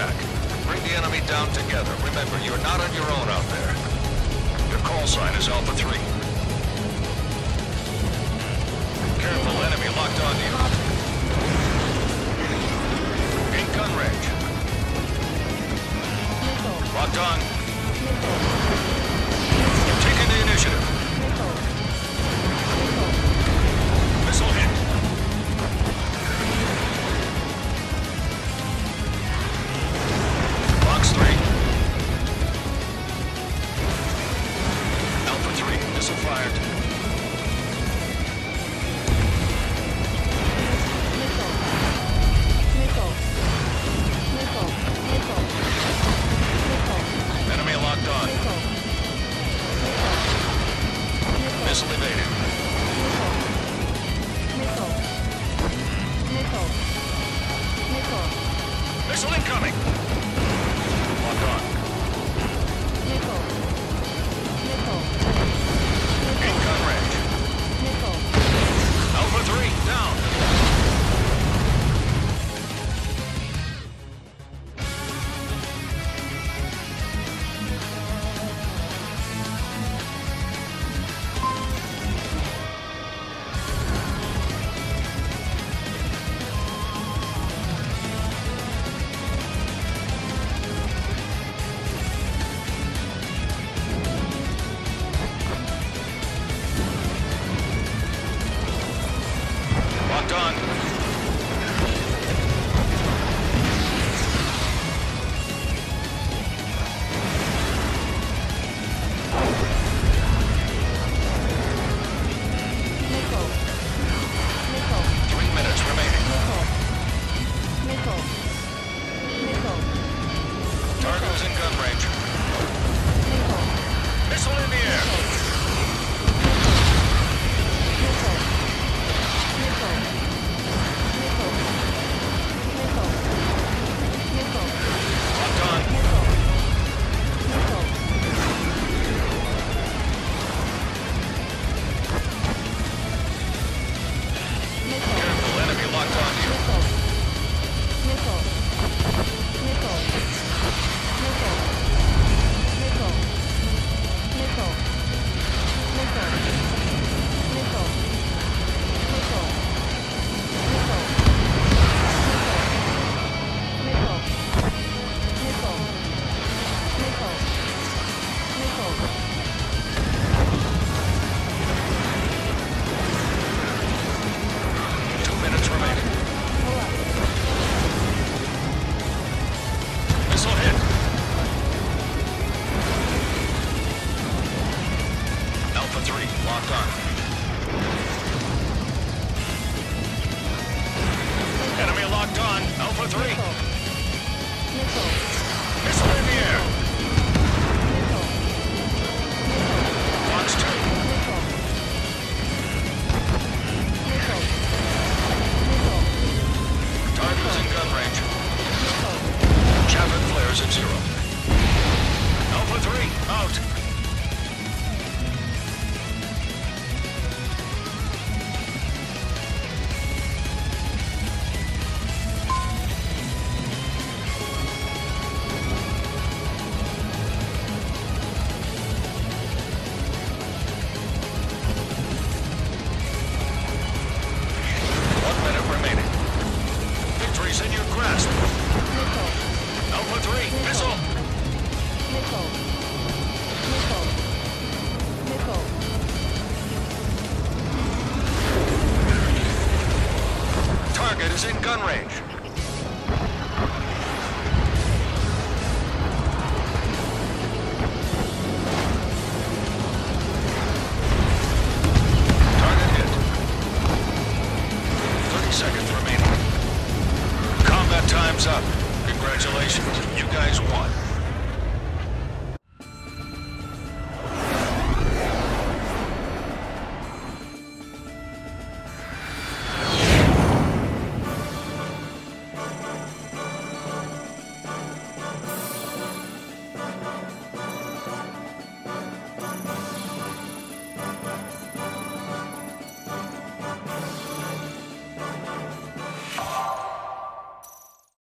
attack. Bring the enemy down together. Remember, you're not on your own out there. Your call sign is Alpha 3. Careful, enemy locked on to you. In gun range. Locked on. Taking the initiative. Missile hit. Box 3. Alpha 3, missile fired. Enemy locked on. Missile evaded. Missile incoming. Locked on. In gun range. Alpha 3 down. Locked on. Target is in gun range. Missile in the air. Locked on. Careful, enemy locked on to you. Missile hit. Alpha 3, locked on. Enemy locked on. Alpha 3. Missile in the air. Box 2. Target is in gun range. Javelin flares at 0. Alpha 3, out. In your grasp. Alpha 3, missile. Target is in gun range. Target hit. 30 seconds remaining. Combat time's up. Congratulations, you guys won.